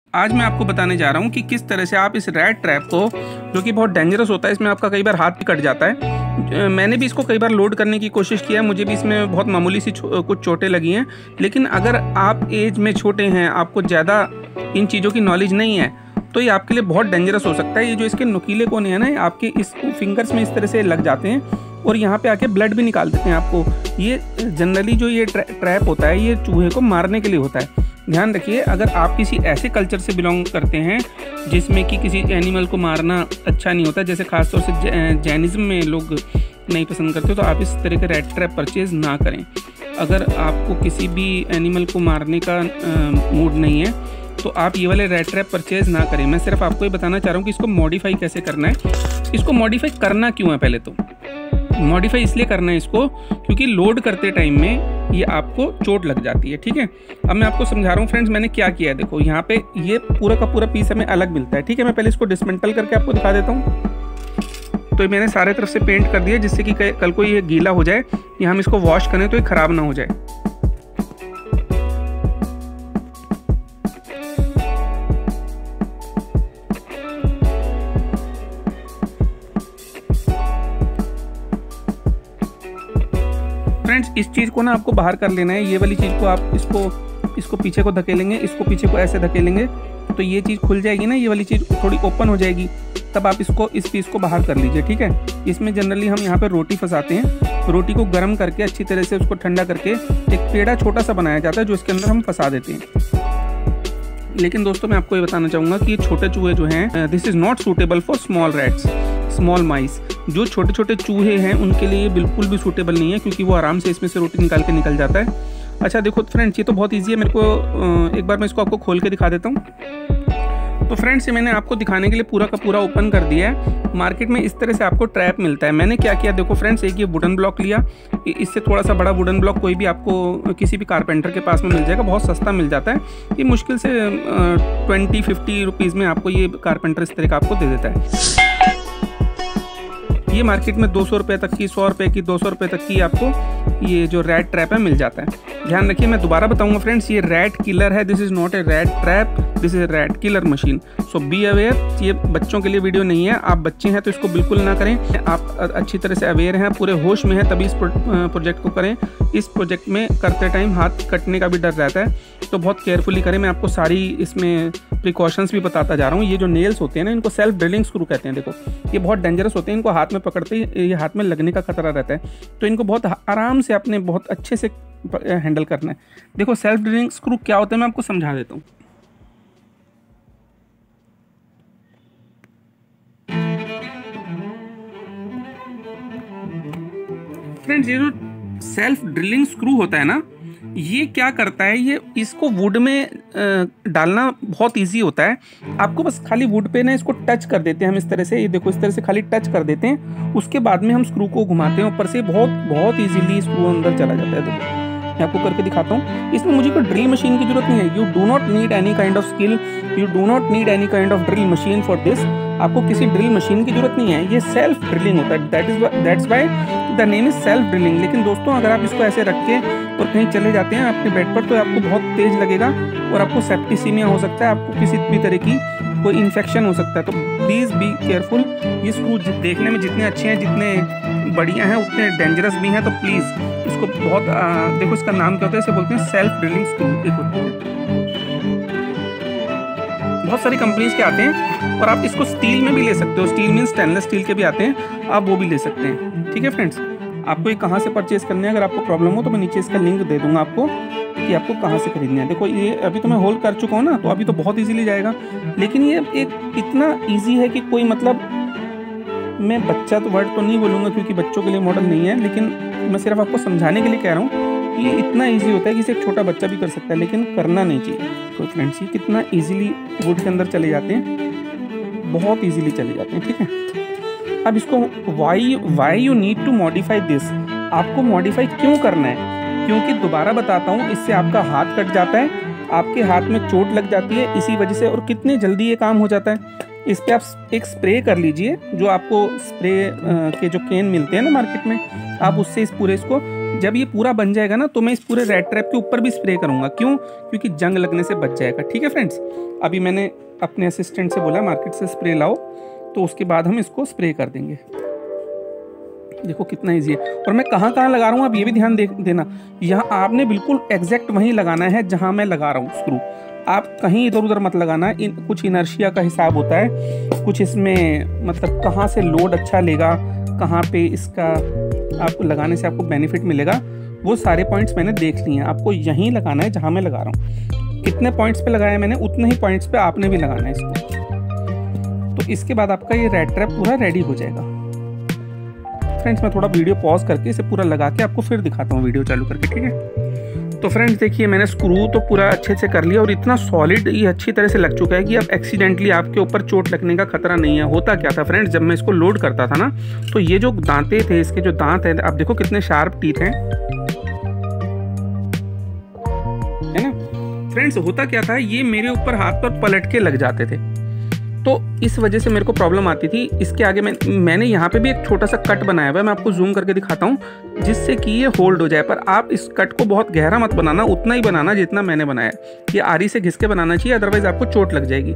आज मैं आपको बताने जा रहा हूँ कि किस तरह से आप इस रैट ट्रैप को, जो कि बहुत डेंजरस होता है, इसमें आपका कई बार हाथ भी कट जाता है। मैंने भी इसको कई बार लोड करने की कोशिश किया, मुझे भी इसमें बहुत मामूली सी कुछ चोटें लगी हैं। लेकिन अगर आप एज में छोटे हैं, आपको ज़्यादा इन चीज़ों की नॉलेज नहीं है, तो ये आपके लिए बहुत डेंजरस हो सकता है। ये जो इसके नुकीले कोने हैं ना, आपके इस फिंगर्स में इस तरह से लग जाते हैं और यहाँ पे आके ब्लड भी निकाल देते हैं आपको। ये जनरली जो ये ट्रैप होता है, ये चूहे को मारने के लिए होता है। ध्यान रखिए, अगर आप किसी ऐसे कल्चर से बिलोंग करते हैं जिसमें कि किसी एनिमल को मारना अच्छा नहीं होता, जैसे खासतौर से जैनिज्म में लोग नहीं पसंद करते, तो आप इस तरह के रैट ट्रैप परचेज ना करें। अगर आपको किसी भी एनिमल को मारने का मूड नहीं है, तो आप ये वाले रैट ट्रैप परचेज ना करें। मैं सिर्फ आपको ये बताना चाह रहा हूँ कि इसको मॉडिफाई कैसे करना है। इसको मॉडिफाई करना क्यों है, पहले तो मॉडिफाई इसलिए करना है इसको क्योंकि लोड करते टाइम में ये आपको चोट लग जाती है। ठीक है, अब मैं आपको समझा रहा हूँ फ्रेंड्स, मैंने क्या किया है। देखो यहाँ पे ये पूरा का पूरा पीस हमें अलग मिलता है। ठीक है, मैं पहले इसको डिसमेंटल करके आपको दिखा देता हूँ। तो मैंने सारे तरफ से पेंट कर दिया जिससे कि कल को ये गीला हो जाए या हम इसको वॉश करें तो ये ख़राब ना हो जाए। फ्रेंड्स, इस चीज़ को ना आपको बाहर कर लेना है। ये वाली चीज़ को आप इसको पीछे को धकेलेंगे, इसको पीछे को ऐसे धकेलेंगे तो ये चीज़ खुल जाएगी ना, ये वाली चीज़ थोड़ी ओपन हो जाएगी। तब आप इस पीस को बाहर कर लीजिए। ठीक है, इसमें जनरली हम यहाँ पे रोटी फंसाते हैं। रोटी को गर्म करके अच्छी तरह से उसको ठंडा करके एक पेड़ा छोटा सा बनाया जाता है जो इसके अंदर हम फंसा देते हैं। लेकिन दोस्तों, मैं आपको ये बताना चाहूँगा कि ये छोटे चूहे जो हैं, this is not suitable for small rats, small mice. जो छोटे छोटे चूहे हैं उनके लिए बिल्कुल भी सूटेबल नहीं है, क्योंकि वो आराम से इसमें से रोटी निकाल के निकल जाता है। अच्छा देखो फ्रेंड्स, ये तो बहुत ईजी है। मेरे को एक बार मैं इसको आपको खोल के दिखा देता हूँ। तो फ्रेंड्स, ये मैंने आपको दिखाने के लिए पूरा का पूरा ओपन कर दिया है। मार्केट में इस तरह से आपको ट्रैप मिलता है। मैंने क्या किया, देखो फ्रेंड्स, एक ये वुडन ब्लॉक लिया। इससे थोड़ा सा बड़ा वुडन ब्लॉक कोई भी आपको किसी भी कारपेंटर के पास में मिल जाएगा, बहुत सस्ता मिल जाता है। ये मुश्किल से 20-50 रुपीज़ में आपको ये कारपेंटर इस तरह का आपको दे देता है। ये मार्केट में 200 रुपये तक की, 100 रुपये की, 200 रुपये तक की आपको ये जो रैट ट्रैप है मिल जाता है। ध्यान रखिए, मैं दोबारा बताऊंगा फ्रेंड्स, ये रैट किलर है। This is not a rat trap, this is rat killer machine. So be aware. ये बच्चों के लिए वीडियो नहीं है। आप बच्चे हैं तो इसको बिल्कुल ना करें। आप अच्छी तरह से अवेयर हैं, पूरे होश में हैं, तभी इस प्रोजेक्ट को करें। इस प्रोजेक्ट में करते टाइम हाथ कटने का भी डर रहता है, तो बहुत केयरफुली करें। मैं आपको सारी इसमें प्रिकॉशंस भी बताता जा रहा हूँ। ये जो नेल्स होते हैं ना, इनको सेल्फ ड्रिलिंग स्क्रू कहते हैं। देखो, ये बहुत डेंजरस होते हैं। इनको हाथ में पकड़ते ही ये हाथ में लगने का खतरा रहता है, तो इनको बहुत आराम से अपने बहुत अच्छे से हैंडल करना है। देखो, सेल्फ ड्रिलिंग स्क्रू क्या होता है, मैं आपको समझा देता हूँ। फ्रेंड्स, ये जो सेल्फ ड्रिलिंग स्क्रू होता है ना, ये क्या करता है, ये इसको वुड में डालना बहुत इजी होता है। आपको बस खाली वुड पे ना इसको टच कर देते हैं हम इस तरह से। ये देखो, इस तरह से खाली टच कर देते हैं। उसके बाद में हम स्क्रू को घुमाते हैं ऊपर से। बहुत इजीली स्क्रू अंदर चला जाता है। देखो, मैं आपको करके दिखाता हूँ। इसमें मुझे कोई ड्रिल मशीन की जरूरत नहीं है। You do not need any kind of skill, you do not need any kind of drill machine for this. आपको किसी ड्रिल मशीन की जरूरत नहीं है। ये सेल्फ ड्रिलिंग होता है, that's why the name is self drilling. लेकिन दोस्तों, अगर आप इसको ऐसे रख के और कहीं चले जाते हैं अपने बेड पर, तो आपको बहुत तेज लगेगा और आपको सेप्टिसीमिया हो सकता है, आपको किसी भी तरह की कोई इन्फेक्शन हो सकता है। तो प्लीज़ बी केयरफुल। ये स्क्रू देखने में जितने अच्छे हैं, जितने बढ़िया हैं, उतने डेंजरस भी हैं। तो प्लीज़ इसको बहुत देखो, इसका नाम क्या होता है, इसे बोलते हैं सेल्फ ड्रिलिंग स्क्रू। देखो, बहुत सारी कंपनीज के आते हैं और आप इसको स्टील में भी ले सकते हो। स्टील मीन स्टेनलेस स्टील के भी आते हैं, आप वो भी ले सकते हैं। ठीक है फ्रेंड्स, आपको ये कहाँ से परचेज करना है, अगर आपको प्रॉब्लम हो तो मैं नीचे इसका लिंक दे दूंगा आपको कि आपको कहाँ से खरीदना है। देखो, ये अभी तो मैं होल्ड कर चुका हूँ ना, तो अभी तो बहुत इजीली जाएगा। लेकिन ये एक इतना इजी है कि कोई मतलब, मैं बच्चा तो वर्ड तो नहीं बोलूँगा क्योंकि बच्चों के लिए मॉडल नहीं है, लेकिन मैं सिर्फ आपको समझाने के लिए कह रहा हूँ कि ये इतना ईजी होता है कि इसे एक छोटा बच्चा भी कर सकता है, लेकिन करना नहीं चाहिए। तो फ्रेंड्स, ये कितना ईजिली वुड के अंदर चले जाते हैं, बहुत ईजिली चले जाते हैं। ठीक है, अब इसको why you need to modify this. आपको मॉडिफाई क्यों करना है, क्योंकि दोबारा बताता हूँ, इससे आपका हाथ कट जाता है, आपके हाथ में चोट लग जाती है इसी वजह से। और कितने जल्दी ये काम हो जाता है। इस पर आप एक स्प्रे कर लीजिए, जो आपको स्प्रे के जो केन मिलते हैं ना मार्केट में, आप उससे इस पूरे इसको जब ये पूरा बन जाएगा ना तो मैं इस पूरे रेड ट्रैप के ऊपर भी स्प्रे करूँगा। क्यों? क्योंकि जंग लगने से बच जाएगा। ठीक है फ्रेंड्स, अभी मैंने अपने असिस्टेंट से बोला मार्केट से स्प्रे लाओ, तो उसके बाद हम इसको स्प्रे कर देंगे। देखो कितना ईजी है। और मैं कहाँ कहाँ लगा रहा हूँ आप ये भी ध्यान देना। यहाँ आपने बिल्कुल एग्जैक्ट वहीं लगाना है जहाँ मैं लगा रहा हूँ स्क्रू। आप कहीं इधर उधर मत लगाना। कुछ इनर्शिया का हिसाब होता है, कुछ इसमें मतलब कहाँ से लोड अच्छा लेगा, कहाँ पे इसका आपको लगाने से आपको बेनिफिट मिलेगा, वो सारे पॉइंट्स मैंने देख लिए हैं। आपको यहीं लगाना है जहाँ मैं लगा रहा हूँ। कितने पॉइंट्स पे लगाया मैंने, उतने ही पॉइंट्स पे आपने भी लगाना है इसको। तो इसके बाद आपका ये रेड ट्रैप पूरा रेडी हो जाएगा। फ्रेंड्स मैं थोड़ा वीडियो पॉज करके इसे पूरा लगा के आपको फिर दिखाता हूँ वीडियो चालू करके। ठीक है, तो फ्रेंड्स देखिए मैंने स्क्रू तो पूरा अच्छे से कर लिया और इतना सॉलिड ये अच्छी तरह से लग चुका है कि अब एक्सीडेंटली आपके ऊपर चोट लगने का खतरा नहीं है। होता क्या था फ्रेंड्स, जब मैं इसको लोड करता था ना, तो ये जो दांते थे, इसके जो दांत हैं, आप देखो कितने शार्प टीथ हैं, है ना फ्रेंड्स। होता क्या था, ये मेरे ऊपर हाथ पर पलट के लग जाते थे, तो इस वजह से मेरे को प्रॉब्लम आती थी। इसके आगे मैंने यहाँ पे भी एक छोटा सा कट बनाया हुआ है, मैं आपको जूम करके दिखाता हूँ, जिससे कि ये होल्ड हो जाए। पर आप इस कट को बहुत गहरा मत बनाना, उतना ही बनाना जितना मैंने बनाया। ये आरी से घिस के बनाना चाहिए, अदरवाइज आपको चोट लग जाएगी।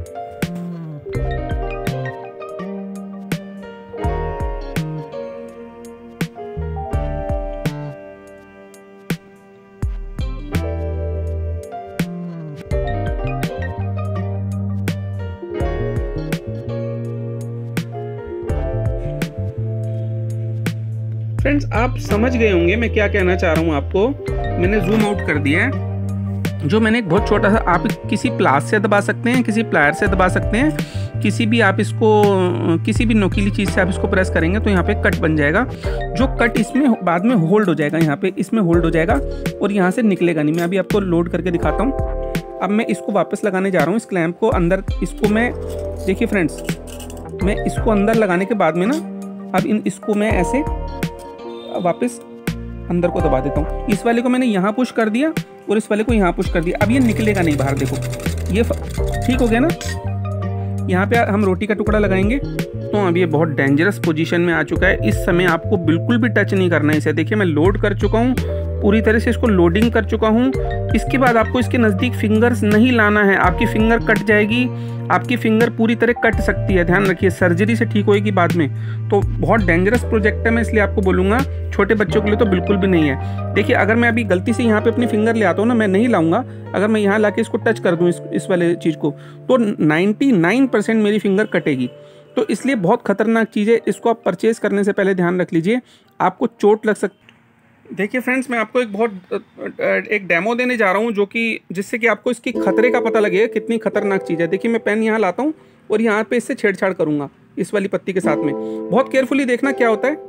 फ्रेंड्स आप समझ गए होंगे मैं क्या कहना चाह रहा हूँ आपको। मैंने जूम आउट कर दिया है। जो मैंने एक बहुत छोटा सा, आप किसी प्लास से दबा सकते हैं, किसी प्लायर से दबा सकते हैं, किसी भी आप इसको किसी भी नोकीली चीज़ से आप इसको प्रेस करेंगे तो यहाँ पे कट बन जाएगा। जो कट इसमें बाद में होल्ड हो जाएगा, यहाँ पे इसमें होल्ड हो जाएगा और यहाँ से निकलेगा नहीं। मैं अभी आपको लोड करके दिखाता हूँ। अब मैं इसको वापस लगाने जा रहा हूँ, इस क्लैंप को अंदर। इसको मैं देखिए फ्रेंड्स, मैं इसको अंदर लगाने के बाद में ना, अब इसको मैं ऐसे वापस अंदर को दबा देता हूँ। इस वाले को मैंने यहाँ पुश कर दिया और इस वाले को यहाँ पुश कर दिया। अब ये निकलेगा नहीं बाहर, देखो ये ठीक हो गया ना। यहाँ पे हम रोटी का टुकड़ा लगाएंगे तो अब ये बहुत डेंजरस पोजीशन में आ चुका है। इस समय आपको बिल्कुल भी टच नहीं करना है इसे। देखिए मैं लोड कर चुका हूँ, पूरी तरह से इसको लोडिंग कर चुका हूँ। इसके बाद आपको इसके नज़दीक फिंगर्स नहीं लाना है, आपकी फिंगर कट जाएगी, आपकी फिंगर पूरी तरह कट सकती है। ध्यान रखिए, सर्जरी से ठीक होएगी बाद में। तो बहुत डेंजरस प्रोजेक्ट है, मैं इसलिए आपको बोलूँगा छोटे बच्चों के लिए तो बिल्कुल भी नहीं है। देखिए अगर मैं अभी गलती से यहाँ पे अपनी फिंगर ले आता हूँ ना, मैं नहीं लाऊंगा, अगर मैं यहाँ लाके इसको टच कर दूँ इस वाले चीज़ को, तो 99% मेरी फिंगर कटेगी। तो इसलिए बहुत खतरनाक चीज़ है। इसको आप परचेज करने से पहले ध्यान रख लीजिए, आपको चोट लग सकती। देखिए फ्रेंड्स मैं आपको एक डेमो देने जा रहा हूँ, जो कि जिससे कि आपको इसकी खतरे का पता लगेगा कितनी खतरनाक चीज़ है। देखिए मैं पेन यहाँ लाता हूँ और यहाँ पे इससे छेड़छाड़ करूँगा इस वाली पत्ती के साथ में। बहुत केयरफुली देखना क्या होता है।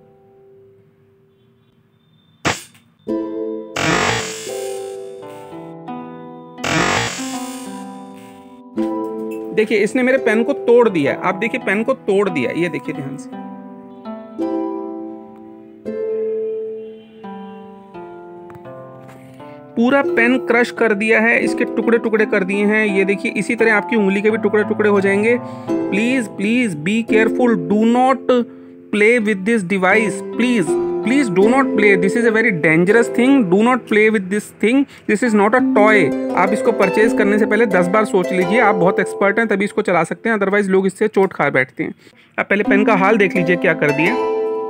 देखिए इसने मेरे पेन को तोड़ दिया है। आप देखिए पेन को तोड़ दिया, ये देखिए ध्यान से। पूरा पेन क्रश कर दिया है, इसके टुकड़े टुकड़े कर दिए हैं। ये देखिए इसी तरह आपकी उंगली के भी टुकड़े टुकड़े हो जाएंगे। Please please be careful, do not play with this device, please please do not play, this is a very dangerous thing, do not play with this thing, this is not a toy. आप इसको purchase करने से पहले 10 बार सोच लीजिए, आप बहुत expert हैं तभी इसको चला सकते हैं, अदरवाइज लोग इससे चोट खा बैठते हैं। आप पहले पेन का हाल देख लीजिए क्या कर दिया।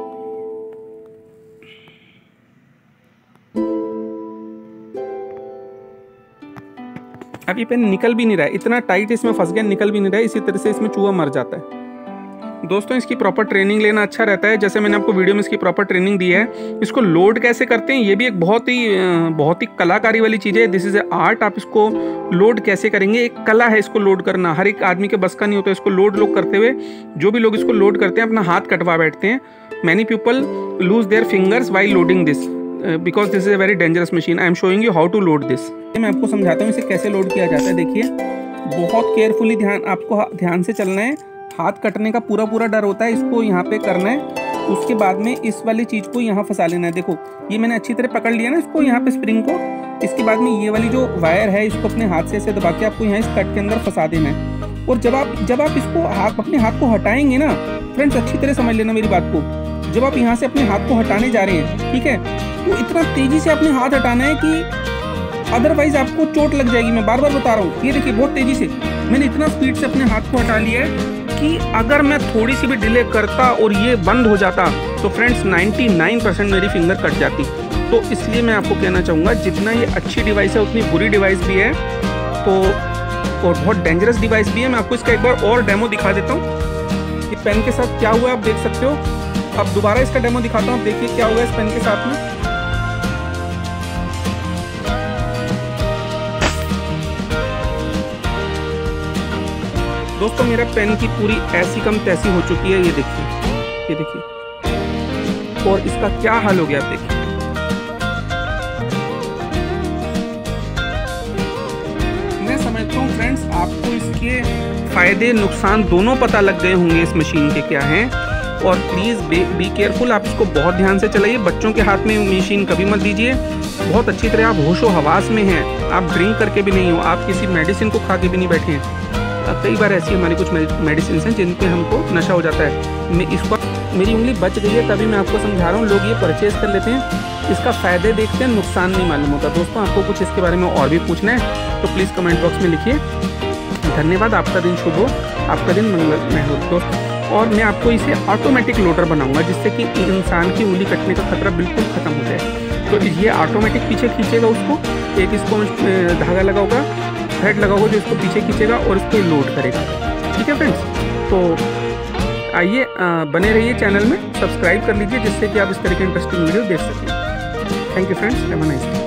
अब ये पेन निकल भी नहीं रहा है, इतना टाइट इसमें फंस गया, निकल भी नहीं रहा है। इसी तरह से इसमें चूहा मर जाता है। दोस्तों इसकी प्रॉपर ट्रेनिंग लेना अच्छा रहता है, जैसे मैंने आपको वीडियो में इसकी प्रॉपर ट्रेनिंग दी है। इसको लोड कैसे करते हैं ये भी एक बहुत ही कलाकारी वाली चीज़ है। This is a art. आप इसको लोड कैसे करेंगे, एक कला है इसको लोड करना, हर एक आदमी के बस का नहीं होता इसको लोड करते हुए। जो भी लोग इसको लोड करते हैं अपना हाथ कटवा बैठते हैं। Many people lose their fingers while loading this because this is a very dangerous machine. I am showing you how to load this. मैं आपको समझाता हूँ इसे कैसे लोड किया जाता है। देखिए बहुत केयरफुली आपको ध्यान से चलना है। हाथ कटने का पूरा डर होता है, इसको यहाँ पे करना है। उसके बाद में इस वाली चीज़ को यहाँ फंसा लेना है। देखो ये मैंने अच्छी तरह पकड़ लिया ना इसको, यहाँ पे स्प्रिंग को। इसके बाद में ये वाली जो वायर है इसको अपने हाथ से ऐसे दबा के आपको यहाँ इस कट के अंदर फंसा देना है। और जब आप इसको अपने हाथ को हटाएंगे ना फ्रेंड्स, अच्छी तरह समझ लेना मेरी बात को। जब आप यहाँ से अपने हाथ को हटाने जा रहे हैं, ठीक है, तो इतना तेजी से आपने हाथ हटाना है कि अदरवाइज आपको चोट लग जाएगी। मैं बार बार बता रहा हूँ। ये देखिए बहुत तेजी से मैंने इतना स्पीड से अपने हाथ को हटा लिया है कि अगर मैं थोड़ी सी भी डिले करता और ये बंद हो जाता तो फ्रेंड्स 99% मेरी फिंगर कट जाती। तो इसलिए मैं आपको कहना चाहूँगा, जितना ये अच्छी डिवाइस है उतनी बुरी डिवाइस भी है, तो और बहुत डेंजरस डिवाइस भी है। मैं आपको इसका एक बार और डेमो दिखा देता हूँ। ये पेन के साथ क्या हुआ आप देख सकते हो। अब दोबारा इसका डेमो दिखाता हूँ, आप देखिए क्या हुआ इस पेन के साथ में। दोस्तों मेरा पेन की पूरी ऐसी कम तैसी हो चुकी है, ये देखिए, ये देखिए, और इसका क्या हाल हो गया आप देखिए। मैं समझता हूँ फ्रेंड्स आपको इसके फायदे नुकसान दोनों पता लग गए होंगे इस मशीन के क्या हैं। और प्लीज़ बी केयरफुल, आप इसको बहुत ध्यान से चलाइए। बच्चों के हाथ में मशीन कभी मत दीजिए। बहुत अच्छी तरह आप होशो हवास में हैं, आप ड्रिंक करके भी नहीं हो, आप किसी मेडिसिन को खा के भी नहीं बैठे हैं। कई बार ऐसी हमारी कुछ मेडिसिन हैं जिन पे हमको नशा हो जाता है। मैं इसको मेरी उंगली बच गई है तभी मैं आपको समझा रहा हूँ। लोग ये परचेज कर लेते हैं, इसका फ़ायदे देखते हैं, नुकसान नहीं मालूम होता। दोस्तों आपको कुछ इसके बारे में और भी पूछना है तो प्लीज़ कमेंट बॉक्स में लिखिए। धन्यवाद, आपका दिन शुभ हो, आपका दिन मंगलमय हो दोस्त। और मैं आपको इसे ऑटोमेटिक लोडर बनाऊंगा जिससे कि इंसान की उंगली कटने का खतरा बिल्कुल ख़त्म हो जाए। तो ये ऑटोमेटिक पीछे खींचेगा उसको, एक इसको धागा लगा होगा, थ्रेड लगा होगा जो इसको पीछे खींचेगा और इसको लोड करेगा। ठीक है फ्रेंड्स, तो आइए बने रहिए चैनल में, सब्सक्राइब कर लीजिए जिससे कि आप इस तरह के इंटरेस्टिंग वीडियो देख सकें। Thank you friends, have a nice day.